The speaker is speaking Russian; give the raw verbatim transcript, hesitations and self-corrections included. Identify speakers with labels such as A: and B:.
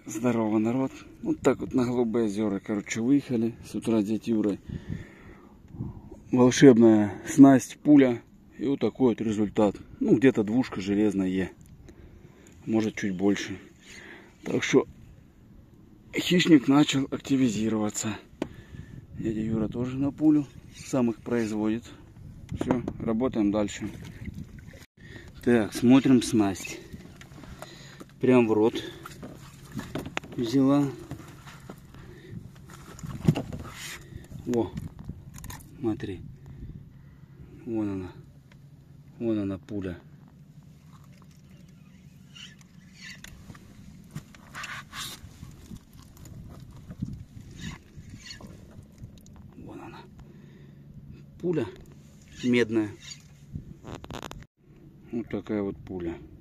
A: Здорово, народ. Вот так вот на Голубые озера, короче, выехали с утра с дядей Юрой. Волшебная снасть, пуля. И вот такой вот результат. Ну, где-то двушка железная Е. Может, чуть больше. Так что хищник начал активизироваться. Дядя Юра тоже на пулю. Сам их производит. Все, работаем дальше. Так, смотрим снасть. Прям в рот взяла. О, смотри. Вон она. Вон она пуля. Вон она. Пуля медная. Вот такая вот пуля.